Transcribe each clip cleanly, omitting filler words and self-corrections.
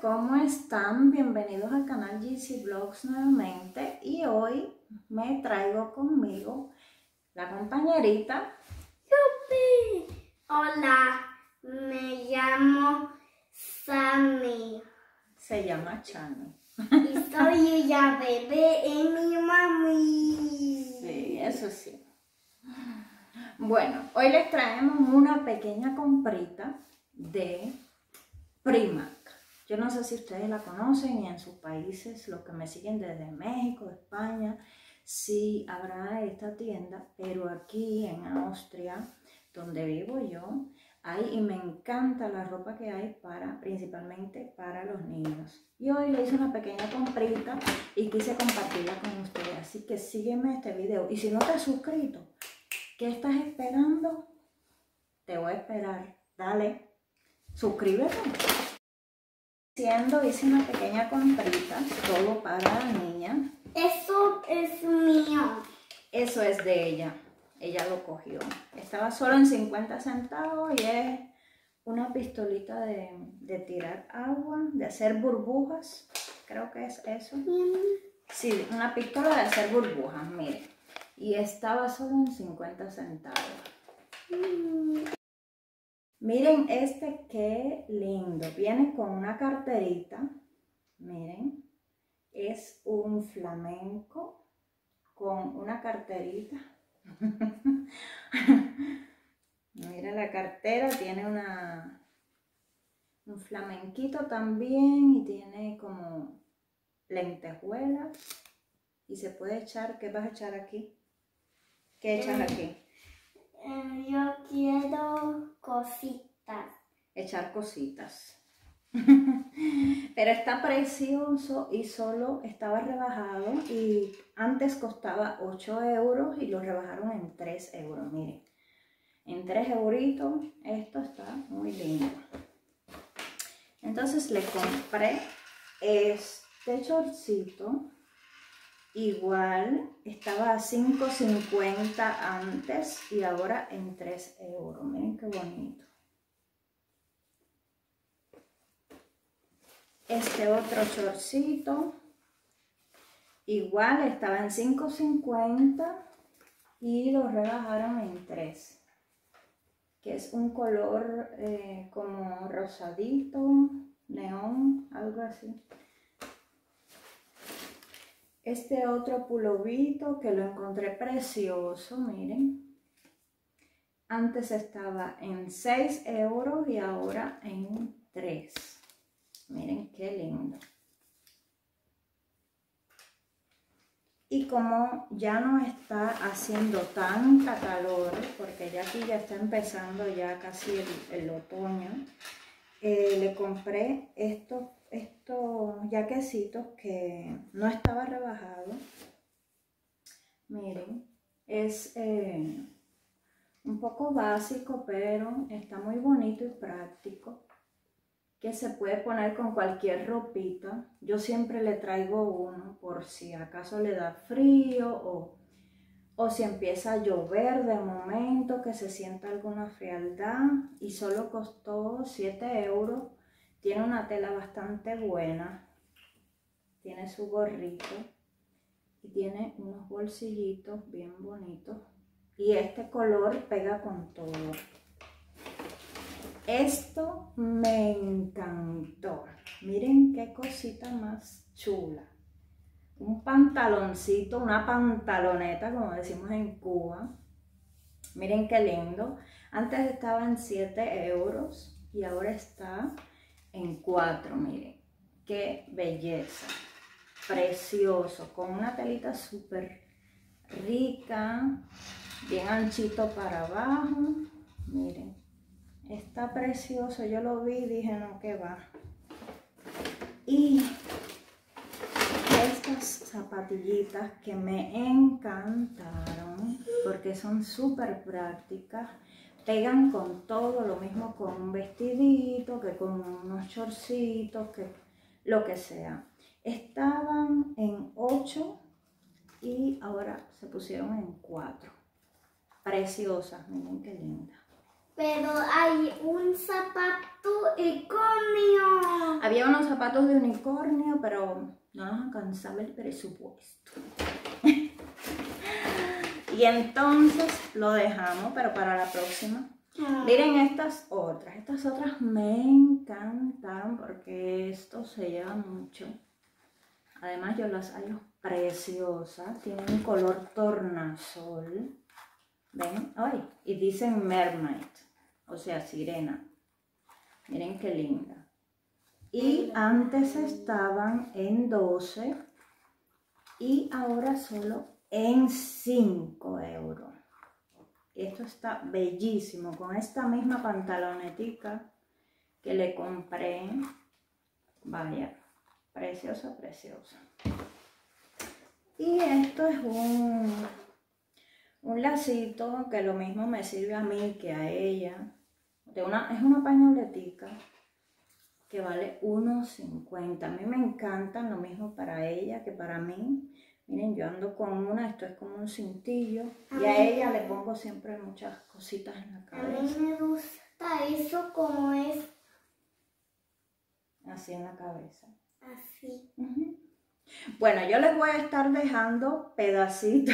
¿cómo están? Bienvenidos al canal GC Vlogs nuevamente y hoy me traigo conmigo la compañerita ¡Yupi! Hola, me llamo Sammy se llama Chani. y soy ella bebé y mi mami. Sí, eso sí. Bueno, hoy les traemos una pequeña comprita de Primark. Yo no sé si ustedes la conocen y en sus países, los que me siguen desde México, España, sí habrá esta tienda, pero aquí en Austria, donde vivo yo, hay y me encanta la ropa que hay principalmente para los niños. Y hoy le hice una pequeña comprita y quise compartirla con ustedes, así que sígueme este video. Y si no te has suscrito, ¿qué estás esperando? Te voy a esperar. Dale, suscríbete. Hice una pequeña comprita, todo para la niña. Eso es mío. Eso es de ella. Ella lo cogió. Estaba solo en 50 centavos y es una pistolita de tirar agua, de hacer burbujas. Creo que es eso. Sí, una pistola de hacer burbujas, miren. Y estaba solo en 50 centavos. Miren este, qué lindo. Viene con una carterita. Miren. Es un flamenco con una carterita. Mira la cartera, tiene un flamenquito también y tiene como lentejuelas. Y se puede echar, ¿qué vas a echar aquí? ¿Qué echas aquí? Yo quiero cositas. Echar cositas. Pero está precioso y solo estaba rebajado y antes costaba 8 euros y lo rebajaron en 3 euros. Miren, en 3 euritos esto está muy lindo. Entonces le compré este shortcito. Igual estaba a 5,50 antes y ahora en 3 euros. Miren qué bonito. Este otro shortcito, igual estaba en 5,50 y lo rebajaron en 3. Que es un color como rosadito, neón, algo así. Este otro pulovito que lo encontré precioso, miren. Antes estaba en 6 euros y ahora en 3. Miren qué lindo. Y como ya no está haciendo tanta calor, porque ya aquí ya está empezando ya casi el otoño, le compré estos jaquecitos que no estaba rebajado. Miren, es un poco básico, pero está muy bonito y práctico, que se puede poner con cualquier ropita. Yo siempre le traigo uno por si acaso le da frío o si empieza a llover de momento, que se sienta alguna frialdad, y solo costó 7 euros. Tiene una tela bastante buena, tiene su gorrito y tiene unos bolsillitos bien bonitos y este color pega con todo. Esto me encantó. Miren qué cosita más chula. Un pantaloncito, una pantaloneta, como decimos en Cuba. Miren qué lindo. Antes estaba en 7 euros y ahora está en 4. Miren, qué belleza. Precioso, con una telita súper rica, bien anchito para abajo. Miren. Está precioso, yo lo vi y dije, no, que va. Y estas zapatillitas que me encantaron, porque son súper prácticas, pegan con todo, lo mismo con un vestidito, que con unos shortcitos, que lo que sea. Estaban en 8 y ahora se pusieron en 4. Preciosas, miren qué linda. Pero hay un zapato unicornio. Había unos zapatos de unicornio, pero no nos alcanzaba el presupuesto. Y entonces lo dejamos, pero para la próxima. Miren estas otras me encantaron porque esto se lleva mucho. Además yo las hallo preciosas, tienen un color tornasol. ¿Ven? Ay, y dicen mermaid, o sea, sirena. Miren qué linda. Y antes estaban en 12 y ahora solo en 5 euros. Esto está bellísimo, con esta misma pantalonetica que le compré. Vaya, preciosa, preciosa. Y esto es un lacito que lo mismo me sirve a mí que a ella. Es una pañoletica que vale 1,50. A mí me encantan, lo mismo para ella que para mí. Miren, yo ando con una, esto es como un cintillo. Y a ella le pongo siempre muchas cositas en la cabeza. A mí me gusta eso como es. Así en la cabeza. Así. Bueno, yo les voy a estar dejando pedacitos.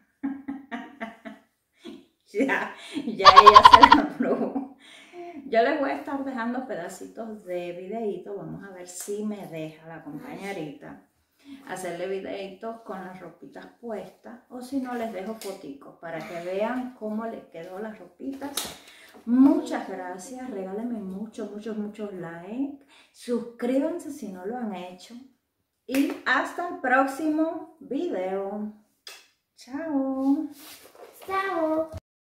ya ella se la probó. Yo les voy a estar dejando pedacitos de videíto. Vamos a ver si me deja la compañerita hacerle videitos con las ropitas puestas, o si no les dejo foticos para que vean cómo les quedó las ropitas. Muchas gracias, regálenme muchos likes, suscríbanse si no lo han hecho y hasta el próximo video. Chao. Chao.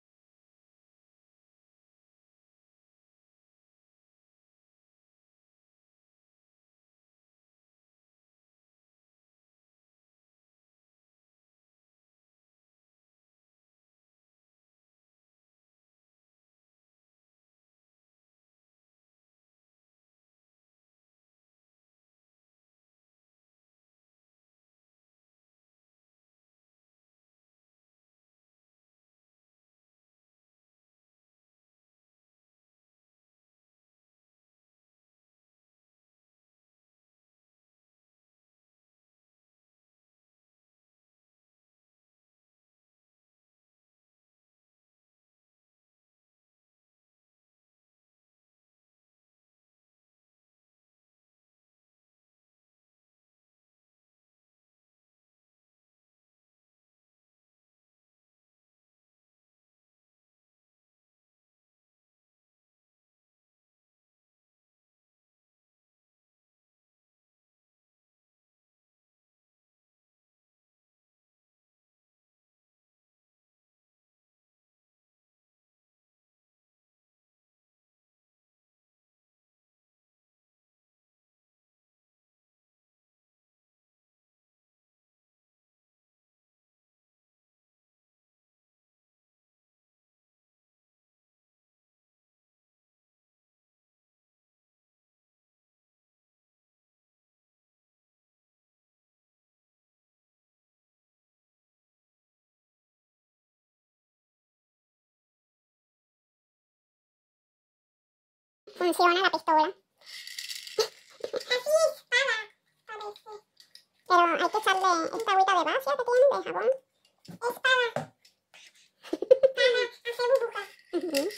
Funciona la pistola. Así es, parece. Pero hay que echarle esta agüita de Bacia que tiene, de jabón. Es para hacer burbujas.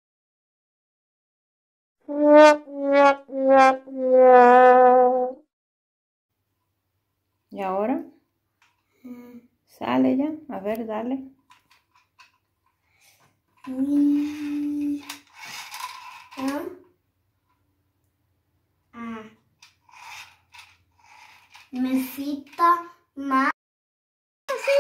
¿Y ahora? Sale ya, a ver, dale. Necesita más. Sí,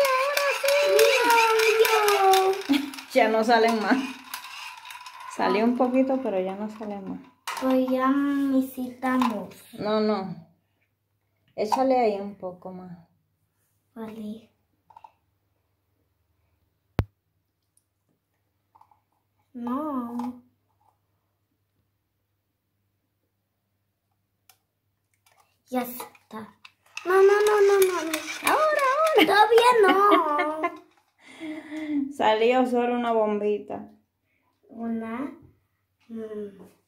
ahora sí. Ya no salen más. Salió un poquito, pero ya no salen más. Pues ya necesitamos. No. Échale ahí un poco más. Vale. No. Ya está. No. Ahora. Todavía no. Salió solo una bombita. Una.